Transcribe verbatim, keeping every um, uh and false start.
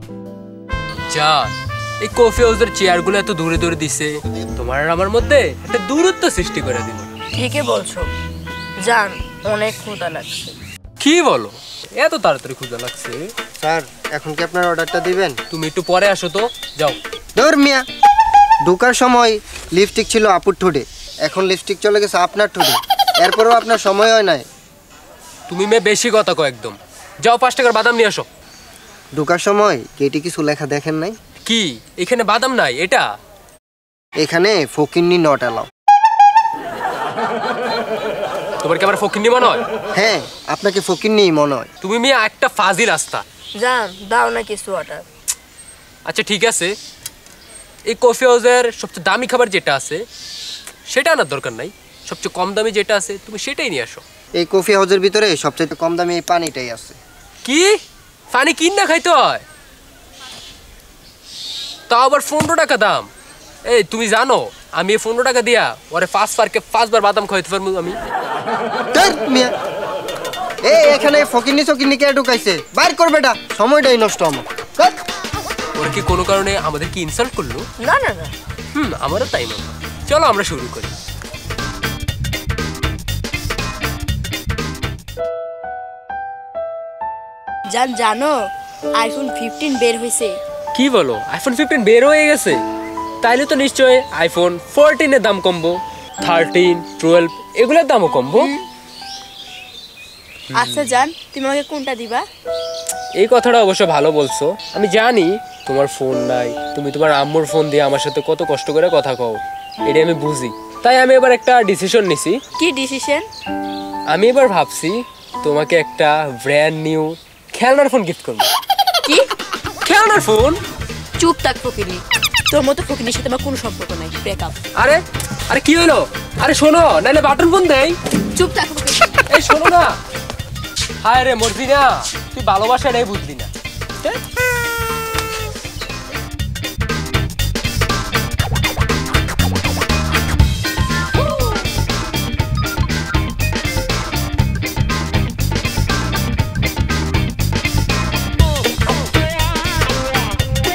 যা এই কফি হাউসের চেয়ারগুলো এত দূরে দূরে দিছে, তোমার আর আমার মধ্যে একটা দূরত্ব সৃষ্টি করে দিল। ঠিকই বলছো, জান অনেক ক্ষুধা লাগছে। কি বলো, এত তাড়াতাড়ি ক্ষুধা লাগছে? স্যার এখন কি আপনার অর্ডারটা দিবেন? তুমি একটু পরে আসো তো, যাও। ধর মিয়া, ঢোকার সময় লিপস্টিক ছিল আপুর ঠোঁটে, এখন লিপস্টিক চলে গেছে আপনার ঠোঁটে, এরপরও আপনার সময় হয় নাই। তুমি মেয়ে বেশি কথা কো একদম। যাও পাঁচ টাকার বাদাম নিয়ে আসো। ঢোকার সময় কেটে কিছু লেখা দেখেন নাই? কি এখানে বাদাম নাই? এটা এখানে ফকিন্নি নট অ্যালাউ। তোমার কি আমার ফকিন্নি মনে হয়? হ্যাঁ, আপনাকে ফকিন্নি মনে হয়। তুমি মেয়ে একটা ফাজি রাস্তা। জান দাও না কিছু অর্ডার। আচ্ছা ঠিক আছে, এই কফি হাউসের সবচেয়ে দামি খাবার যেটা আছে সেটা আনার দরকার নাই, সবচেয়ে কম দামি যেটা আছে তুমি সেটাই নিয়ে আসো। এই কফি হাউসের ভিতরে সবচেয়ে কম দামি এই পানিটাই আছে। কি পানি কিন না খাইতে হয়? তাও আবার পনেরো টাকা দাম। এই তুমি জানো আমি এই পনেরো টাকা দিয়া ওরে ফার্স্ট পার্কে পাঁচবার বাদাম খাইতে পারবো আমি। এই এখানে ফকিন্নি চকিন্নি কে ঢুকাইছে? বাইর কর বেটা, সময়টাই নষ্ট আমার। ওরা কি কোনো কারণে আমাদের কি ইনসাল্ট করলো? না না না, হুম আমারও তাই মনে হয়। চলো আমরা শুরু করি। জান জানো আইফোন ফিফটিন বের হয়েছে। কি বলো, আইফোন ফিফটিন বের হয়ে গেছে? তাইলে তো নিশ্চয়ই আইফোন ফোরটিনের দাম কমবো, থার্টিন টুয়েলভ এগুলোর দামও কমবো। আচ্ছা জান তুমি আমাকে কোনটা দিবা? এই কথাটা অবশ্য ভালো বলছো। আমি জানি তোমার ফোন নাই, তুমি তোমার আম্মুর ফোন দিয়ে আমার সাথে কত কষ্ট করে কথা কও, এটা আমি বুঝি। তাই আমি এবার একটা ডিসিশন নিছি। কি ডিসিশন? আমি এবার ভাবছি তোমাকে একটা ব্র্যান্ড নিউ খেলনার ফোন গিফট করবো। কি খেলনার ফোন? চুপ থাক ফকিনি, তোর মতো ফকিনির সাথে আমার কোনো সম্পর্ক নাই, ব্রেকআপ। আরে আরে কি হইলো? আরে শোনো, নাইলে বাটন ফোন দেই। চুপ থাক ফকিনি। এই শোনো না। হায় রে মর্জিনা, তুই ভালোবাসাটাই বুঝলি না।